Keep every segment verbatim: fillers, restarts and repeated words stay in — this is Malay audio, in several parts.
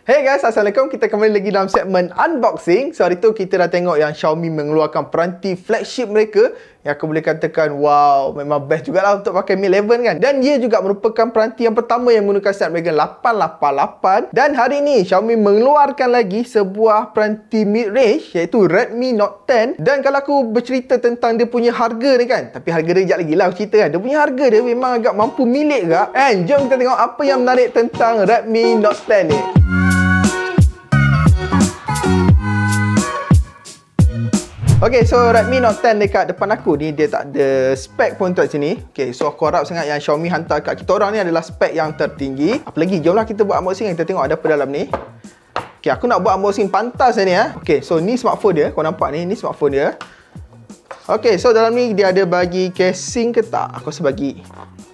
Hey guys, Assalamualaikum. Kita kembali lagi dalam segmen unboxing. So hari tu kita dah tengok yang Xiaomi mengeluarkan peranti flagship mereka yang aku boleh katakan wow, memang best jugalah untuk pakai Mi eleven kan. Dan dia juga merupakan peranti yang pertama yang menggunakan Snapdragon lapan lapan lapan. Dan hari ni Xiaomi mengeluarkan lagi sebuah peranti mid-range iaitu Redmi Note ten. Dan kalau aku bercerita tentang dia punya harga ni kan, tapi harga dia sekejap lagi lah aku cerita kan. Dia punya harga dia memang agak mampu milik ke. And jom kita tengok apa yang menarik tentang Redmi Note ten ni. Okay, so Redmi Note ten dekat depan aku ni, dia tak ada spek pun kat sini. Okay, so aku harap sangat yang Xiaomi hantar kat kita orang ni adalah spek yang tertinggi. Apa lagi, jomlah kita buat unboxing, kita tengok ada apa dalam ni. Okay, aku nak buat unboxing pantas ni ya. Okay, so ni smartphone dia, kau nampak ni, ni smartphone dia. Okay, so dalam ni dia ada bagi casing ke tak? Aku rasa bagi.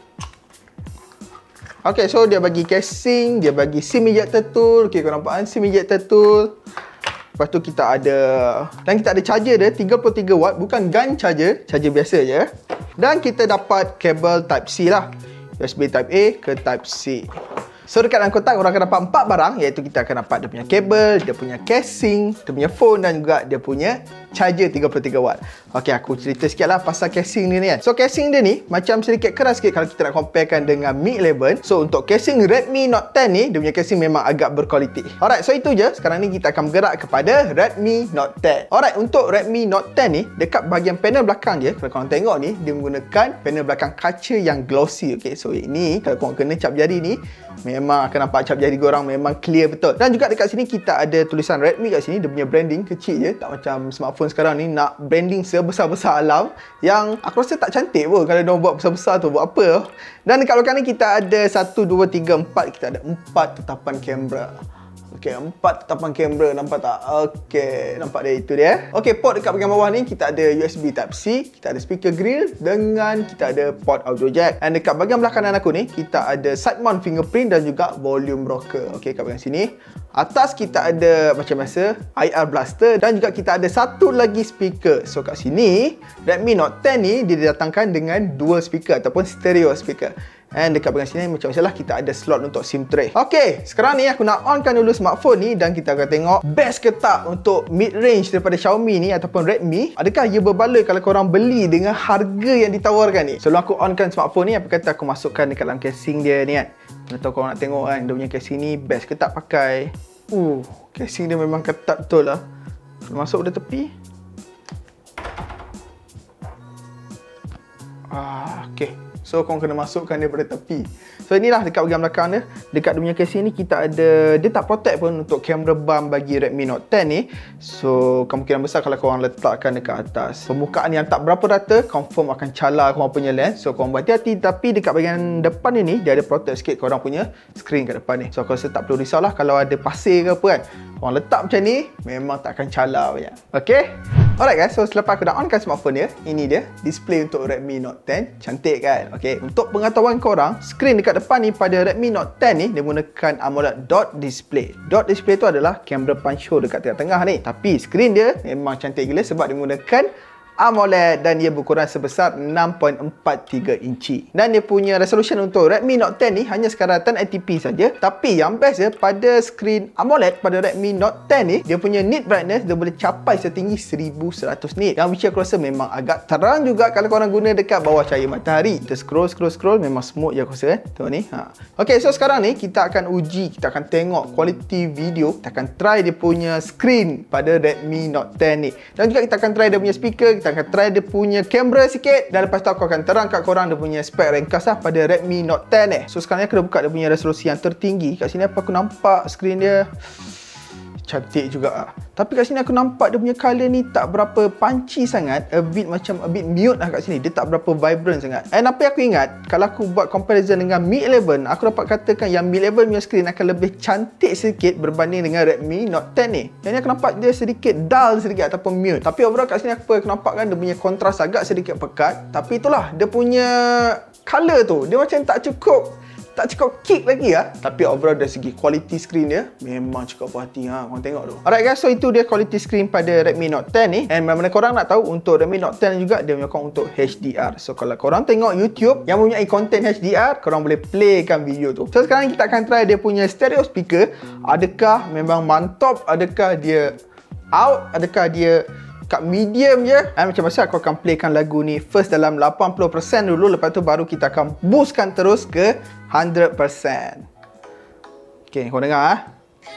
Okay, so dia bagi casing, dia bagi SIM ejector tool. Okay, kau nampak kan, SIM ejector tool. Lepas tu kita ada, dan kita ada charger dia tiga puluh tiga watt, bukan gun charger, charger biasa je. Dan kita dapat kabel Type C lah, U S B Type A ke Type C. So dekat dalam kotak orang akan dapat empat barang, iaitu kita akan dapat dia punya kabel, dia punya casing, dia punya phone dan juga dia punya charger tiga puluh tiga watt. Ok, aku cerita sikit lah pasal casing dia ni kan. So casing dia ni macam sedikit keras sikit kalau kita nak comparekan dengan Mi eleven. So untuk casing Redmi Note ten ni, dia punya casing memang agak berkualiti. Alright, so itu je. Sekarang ni kita akan bergerak kepada Redmi Note ten. Alright, untuk Redmi Note ten ni, dekat bahagian panel belakang dia, kalau korang tengok ni, dia menggunakan panel belakang kaca yang glossy. Ok, so ini kalau korang kena cap jari ni, memang akan nampak cap jari korang memang clear betul. Dan juga dekat sini kita ada tulisan Redmi kat sini. Dia punya branding kecil je, tak macam smartphone sekarang ni nak branding sebesar-besar alam, yang aku rasa tak cantik pun kalau dia buat besar-besar tu, buat apa. Dan dekat belakang ni kita ada satu, dua, tiga, empat. Kita ada empat tetapan kamera. Okey, empat tetapan kamera, nampak tak? Okey, nampak dia, itu dia. Okey, port dekat bahagian bawah ni kita ada U S B Type C, kita ada speaker grill dengan kita ada port audio jack. Dan dekat bahagian belah kanan aku ni kita ada side mount fingerprint dan juga volume rocker. Okey, kat bahagian sini. Atas kita ada macam biasa I R blaster dan juga kita ada satu lagi speaker. So kat sini Redmi Note ten ni dia didatangkan dengan dual speaker ataupun stereo speaker. And dekat bahagian sini macam biasalah kita ada slot untuk SIM tray. Okey, sekarang ni aku nak onkan dulu smartphone ni dan kita akan tengok best ke tak untuk mid range daripada Xiaomi ni ataupun Redmi. Adakah ia berbaloi kalau korang beli dengan harga yang ditawarkan ni? Sebelum aku onkan smartphone ni, apa kata aku masukkan dekat dalam casing dia ni kan. Atau korang nak tengok kan, dia punya casing ni best ke tak pakai. Uh, casing dia memang ketat betul lah. Masuk dari tepi. Ah, okey. So korang kena masukkan dia pada tepi. So inilah dekat bahagian belakang dia. Dekat dia punya casing ni kita ada, dia tak protect pun untuk kamera bump bagi Redmi Note ten ni. So kemungkinan besar kalau korang letakkan dekat atas, permukaan yang tak berapa rata, confirm akan calar korang punya lens. So korang berhati-hati. Tapi dekat bahagian depan ni, dia ada protect sikit korang punya screen kat depan ni. So aku rasa tak perlu risaulah kalau ada pasir ke apa kan. Korang letak macam ni, memang tak akan calar banyak. Okay? Alright guys, so selepas aku dah onkan smartphone dia, ini dia display untuk Redmi Note ten. Cantik kan? Okay, untuk pengetahuan korang, skrin dekat depan ni pada Redmi Note ten ni dia menggunakan AMOLED dot display. Dot display tu adalah kamera punch hole dekat tengah-tengah ni. Tapi skrin dia memang cantik gila sebab dia menggunakan AMOLED dan dia berukuran sebesar enam perpuluhan empat tiga inci. Dan dia punya resolution untuk Redmi Note ten ni hanya sekadar ten eighty p saja. Tapi yang best dia pada skrin AMOLED pada Redmi Note ten ni, dia punya nit brightness dia boleh capai setinggi seribu seratus nit. Yang which aku rasa memang agak terang juga kalau korang guna dekat bawah cahaya matahari. Kita scroll scroll scroll memang smooth je aku rasa kan. Tengok ni. Ha. Okay, so sekarang ni kita akan uji, kita akan tengok quality video. Kita akan try dia punya skrin pada Redmi Note ten ni. Dan juga kita akan try dia punya speaker, kita akan try dia punya kamera sikit. Dan lepas tu aku akan terang kat korang dia punya spek ringkas lah pada Redmi Note ten ni. So sekarang ni aku dah buka dia punya resolusi yang tertinggi. Kat sini apa aku nampak skrin dia cantik juga lah. Tapi kat sini aku nampak dia punya colour ni tak berapa punchy sangat. A bit macam a bit mute lah kat sini. Dia tak berapa vibrant sangat. And apa yang aku ingat, kalau aku buat comparison dengan Mi eleven, aku dapat katakan yang Mi eleven punya screen akan lebih cantik sedikit berbanding dengan Redmi Note ten ni. Yang ni aku nampak dia sedikit dull sedikit ataupun mute. Tapi overall kat sini apa aku nampak kan, dia punya kontras agak sedikit pekat. Tapi itulah, dia punya colour tu, dia macam tak cukup tak cukup kick lagi lah. Tapi overall dari segi quality screen dia memang cukup puas hati ha. Korang tengok tu. Alright guys, so itu dia quality screen pada Redmi Note ten ni. And mana-mana korang nak tahu, untuk Redmi Note ten juga dia menyokong untuk H D R. So kalau korang tengok YouTube yang mempunyai konten H D R, korang boleh playkan video tu. So sekarang kita akan try dia punya stereo speaker. Adakah memang mantap? Adakah dia out? Adakah dia kat medium je? And macam masa aku akan playkan lagu ni first dalam lapan puluh peratus dulu. Lepas tu baru kita akan boostkan terus ke one hundred peratus. Okay, korang dengar ah.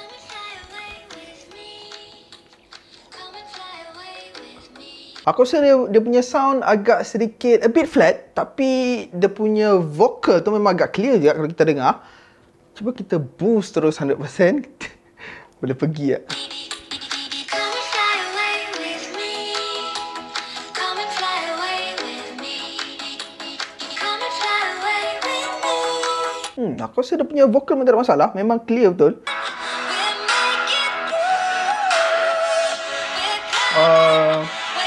Aku rasa dia, dia punya sound agak sedikit a bit flat, tapi dia punya vocal tu memang agak clear juga kalau kita dengar. Cuba kita boost terus one hundred peratus. Boleh pergi tak? Hmm, aku rasa dia punya vocal memang tak ada masalah. Memang clear betul. Uh,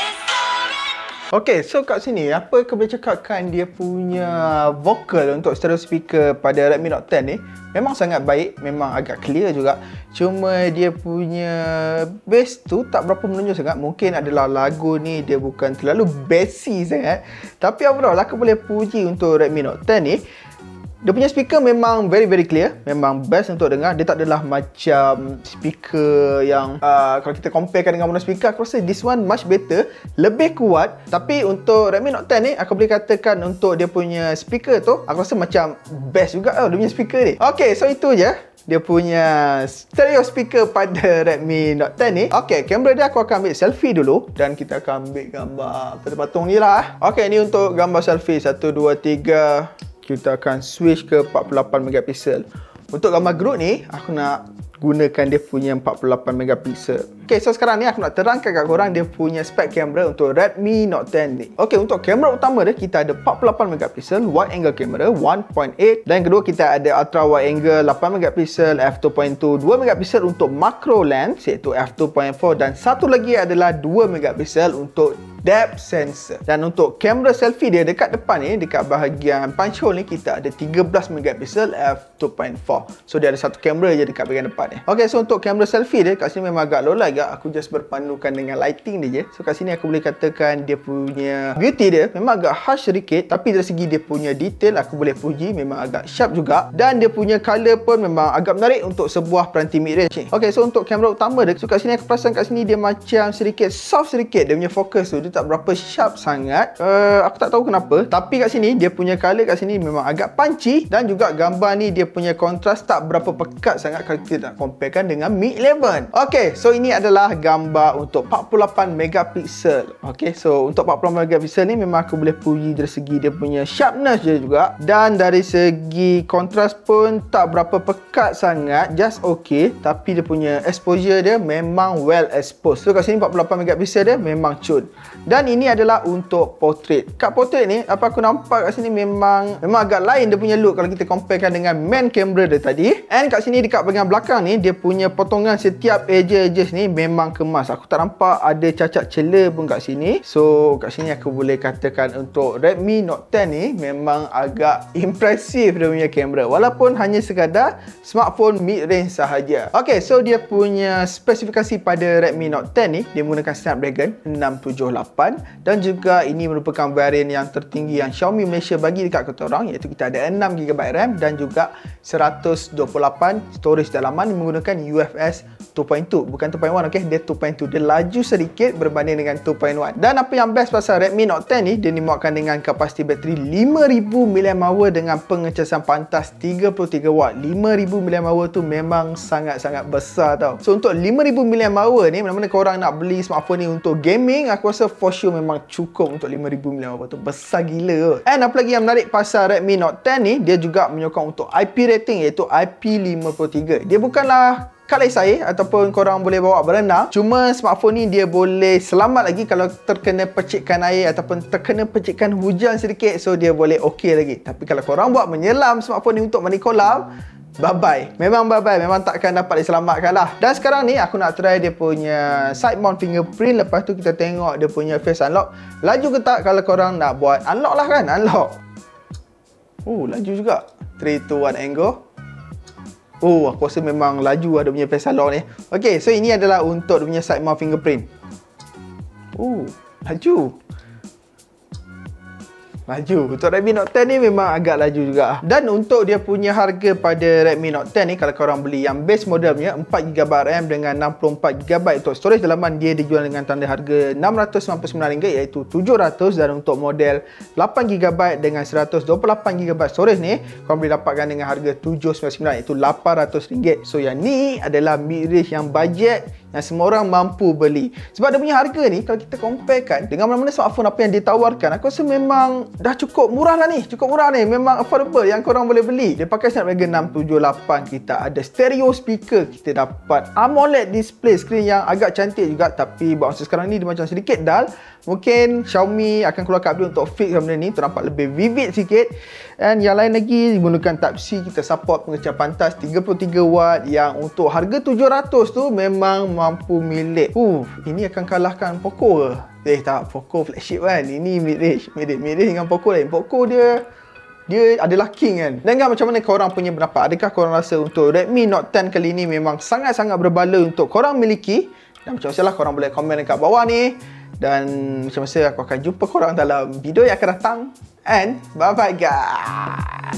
Okay, so kat sini apa aku boleh cakapkan dia punya vocal untuk stereo speaker pada Redmi Note ten ni memang sangat baik, memang agak clear juga. Cuma dia punya bass tu tak berapa menonjol sangat. Mungkin adalah lagu ni dia bukan terlalu bassy sangat. Tapi overall aku boleh puji untuk Redmi Note ten ni. Dia punya speaker memang very very clear, memang best untuk dengar. Dia tak adalah macam speaker yang uh, kalau kita comparekan dengan mono speaker, aku rasa this one much better, lebih kuat. Tapi untuk Redmi Note ten ni, aku boleh katakan untuk dia punya speaker tu, aku rasa macam best juga tau dia punya speaker ni. Okay, so itu je dia punya stereo speaker pada Redmi Note ten ni. Okay, kamera dia aku akan ambil selfie dulu dan kita akan ambil gambar patung-patung ni lah. Okay, ni untuk gambar selfie satu, dua, tiga. Kita akan switch ke empat puluh lapan megapiksel. Untuk gambar group ni, aku nak gunakan dia punya empat puluh lapan megapiksel. Okay, so sekarang ni aku nak terangkan kat korang dia punya spek kamera untuk Redmi Note ten ni. Okay, untuk kamera utama dia, kita ada empat puluh lapan megapiksel wide angle kamera one point eight. Dan kedua kita ada ultra wide angle lapan megapiksel f two point two, dua megapiksel untuk macro lens iaitu f two point four. Dan satu lagi adalah dua megapiksel untuk depth sensor. Dan untuk kamera selfie dia dekat depan ni, dekat bahagian punch hole ni, kita ada tiga belas megapiksel f two point four. So dia ada satu kamera je dekat bahagian depan ni. Okay, so untuk kamera selfie dia kat sini memang agak low light agak. Aku just berpandukan dengan lighting dia je. So kat sini aku boleh katakan dia punya beauty dia memang agak harsh sedikit, tapi dari segi dia punya detail aku boleh puji memang agak sharp juga. Dan dia punya color pun memang agak menarik untuk sebuah peranti mid range ni. Okay, so untuk kamera utama dia, so kat sini aku perasan kat sini dia macam sedikit soft sedikit. Dia punya fokus tu dia tak berapa sharp sangat. Uh, aku tak tahu kenapa. Tapi kat sini dia punya color kat sini memang agak punchy. Dan juga gambar ni dia punya kontras tak berapa pekat sangat kalau kita nak comparekan dengan Mi eleven. Okay, so ini adalah gambar untuk empat puluh lapan megapiksel. Okay, so untuk empat puluh lapan megapiksel ni memang aku boleh puji dari segi dia punya sharpness je juga. Dan dari segi kontras pun tak berapa pekat sangat, just okay. Tapi dia punya exposure dia memang well exposed. So kat sini empat puluh lapan megapiksel dia memang cun. Dan ini adalah untuk portrait. Kat portrait ni, apa aku nampak kat sini memang memang agak lain dia punya look kalau kita comparekan dengan main camera dia tadi. And kat sini dekat bahagian belakang ni, dia punya potongan setiap edges-edges ni memang kemas. Aku tak nampak ada cacat celah pun kat sini. So kat sini aku boleh katakan untuk Redmi Note ten ni memang agak impresif dia punya kamera, walaupun hanya sekadar smartphone mid range sahaja. Okay, so dia punya spesifikasi pada Redmi Note ten ni, dia menggunakan Snapdragon enam tujuh lapan. Dan juga ini merupakan varian yang tertinggi yang Xiaomi Malaysia bagi dekat kita orang, iaitu kita ada enam gigabyte RAM dan juga seratus dua puluh lapan storage dalaman menggunakan U F S two point two, bukan two point one. Okay, dia two point two, dia laju sedikit berbanding dengan two point one. Dan apa yang best pasal Redmi Note ten ni, dia dimuatkan dengan kapasiti bateri lima ribu miliampere hour dengan pengecasan pantas tiga puluh tiga watt. lima ribu miliampere hour tu memang sangat-sangat besar tau. So untuk lima ribu miliampere hour ni, mana-mana korang nak beli smartphone ni untuk gaming, aku rasa for sure memang cukup untuk lima ribu miliampere hour tu. Besar gila. And apa lagi yang menarik pasal Redmi Note ten ni, dia juga menyokong untuk I P rating iaitu I P lima puluh tiga. Dia bukanlah kad air air ataupun korang boleh bawa berenang. Cuma smartphone ni dia boleh selamat lagi kalau terkena percikan air ataupun terkena percikan hujan sedikit. So dia boleh okey lagi. Tapi kalau korang buat menyelam smartphone ni untuk mandi kolam, bye-bye. Memang bye-bye. Memang takkan dapat diselamatkan lah. Dan sekarang ni aku nak try dia punya side mount fingerprint. Lepas tu kita tengok dia punya face unlock. Laju ke tak kalau korang nak buat unlock lah kan? Unlock. Oh, laju juga. three, two, one, and go. Oh, aku rasa memang laju lah dia punya face unlock ni. Okay, so ini adalah untuk dia punya side mount fingerprint. Oh, laju. Laju. Untuk Redmi Note ten ni memang agak laju juga. Dan untuk dia punya harga pada Redmi Note ten ni, kalau korang beli yang base modelnya empat GB RAM dengan enam puluh empat GB untuk storage dalaman, dia dijual dengan tanda harga enam ratus sembilan puluh sembilan ringgit, iaitu tujuh ratus. Dan untuk model lapan GB dengan seratus dua puluh lapan GB storage ni, korang boleh dapatkan dengan harga tujuh ratus sembilan puluh sembilan, iaitu lapan ratus ringgit. So yang ni adalah mid-range yang budget yang semua orang mampu beli. Sebab dia punya harga ni, kalau kita comparekan dengan mana-mana smartphone apa yang ditawarkan, aku rasa memang dah cukup murah lah ni. Cukup murah ni. Memang affordable yang korang boleh beli. Dia pakai Snapdragon enam tujuh lapan. Kita ada stereo speaker. Kita dapat AMOLED display screen yang agak cantik juga. Tapi buat masa sekarang ni dia macam sedikit dull. Mungkin Xiaomi akan keluarkan update untuk fix benda ni, untuk nampak lebih vivid sikit. And yang lain lagi, gunakan Type C. Kita support pengecapan pantas tiga puluh tiga watt yang untuk harga tujuh ratus tu memang mampu milik. Uh, ini akan kalahkan Poco ke? Eh tak, Poco flagship kan. Ini mid-range. Mid-range mid dengan Poco lain. Poco dia dia adalah king kan. Dan kan macam mana korang punya pendapat? Adakah korang rasa untuk Redmi Note ten kali ni memang sangat-sangat berbala untuk korang miliki? Dan macam biasalah, korang boleh komen dekat bawah ni. Dan macam biasa, aku akan jumpa korang dalam video yang akan datang. And bye-bye guys.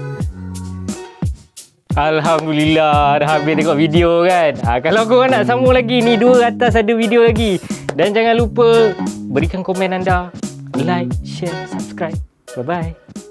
Alhamdulillah, dah habis tengok video kan. ha, Kalau korang nak sambung lagi, ni dua atas ada video lagi. Dan jangan lupa berikan komen anda, like, share, subscribe. Bye-bye.